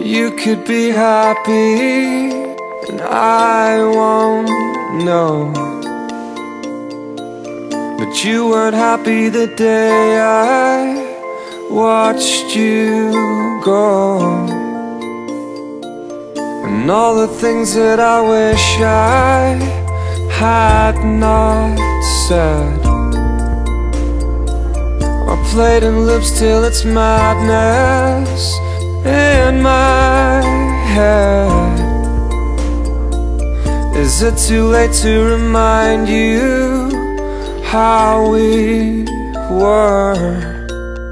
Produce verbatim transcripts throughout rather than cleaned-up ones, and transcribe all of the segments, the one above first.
You could be happy and I won't know, but you weren't happy the day I watched you go. And all the things that I wish I had not said are played in loops till it's madness in my head. Is it too late to remind you how we were?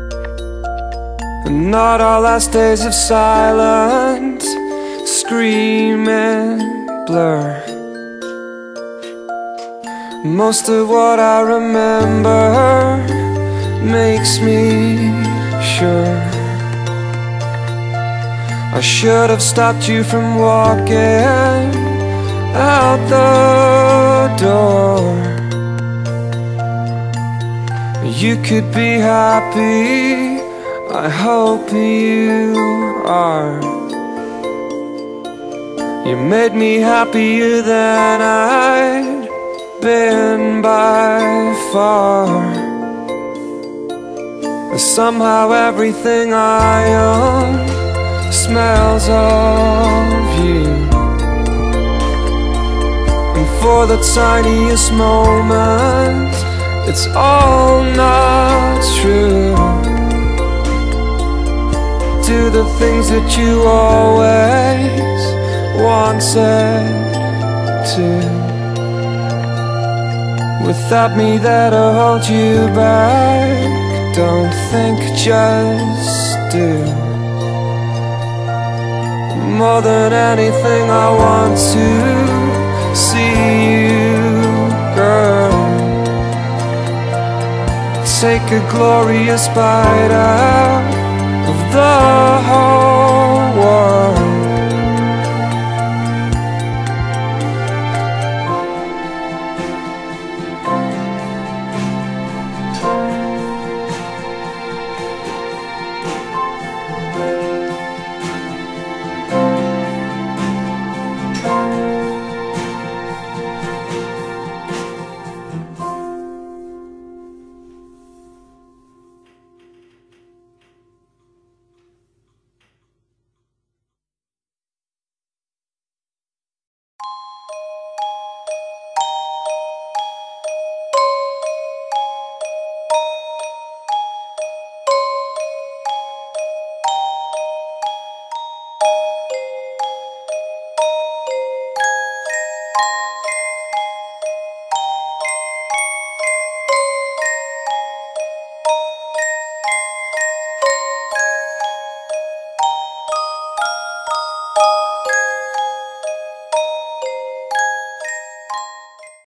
And not our last days of silence scream and blur. Most of what I remember makes me sure I should have stopped you from walking out the door. You could be happy, I hope you are. You made me happier than I'd been by far. Somehow everything I own smells of you, and for the tiniest moment it's all not true. Do the things that you always wanted to. Without me there to hold you back, don't think, just do. More than anything I want to see you, girl. Take a glorious bite out of the whole world.